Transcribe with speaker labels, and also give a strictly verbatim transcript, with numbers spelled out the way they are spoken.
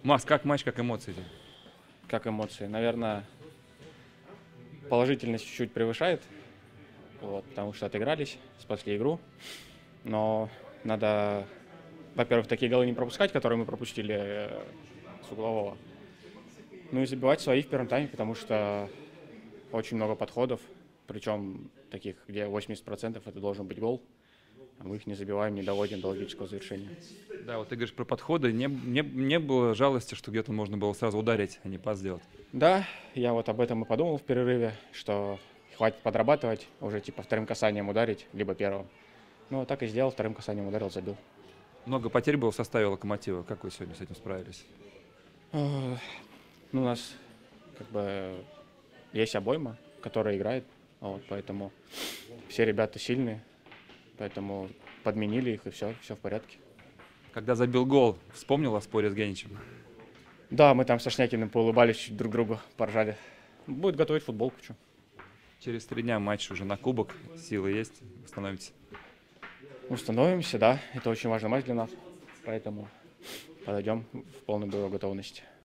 Speaker 1: Макс, как матч, как эмоции?
Speaker 2: Как эмоции? Наверное, положительность чуть-чуть превышает, вот, потому что отыгрались, спасли игру. Но надо, во-первых, такие голы не пропускать, которые мы пропустили э, с углового. Ну и забивать свои в первом тайме, потому что очень много подходов, причем таких, где восемьдесят процентов это должен быть гол. А мы их не забиваем, не доводим до логического завершения.
Speaker 1: Да, вот ты говоришь про подходы. Не, не, не было жалости, что где-то можно было сразу ударить, а не пас сделать?
Speaker 2: Да, я вот об этом и подумал в перерыве, что хватит подрабатывать, уже типа вторым касанием ударить, либо первым. Ну, так и сделал, вторым касанием ударил, забил.
Speaker 1: Много потерь было в составе «Локомотива». Как вы сегодня с этим справились?
Speaker 2: Э, Ну, у нас как бы есть обойма, которая играет, вот, поэтому все ребята сильные, поэтому подменили их, и все, все в порядке.
Speaker 1: Когда забил гол, вспомнил о споре с Геничем?
Speaker 2: Да, мы там со Шнякиным поулыбались, чуть друг другу поржали. Будет готовить футболку, что.
Speaker 1: Через три дня матч уже на кубок. Силы есть? Восстановитесь?
Speaker 2: Установимся, да, это очень важный матч для нас, поэтому подойдем в полной боевой готовности.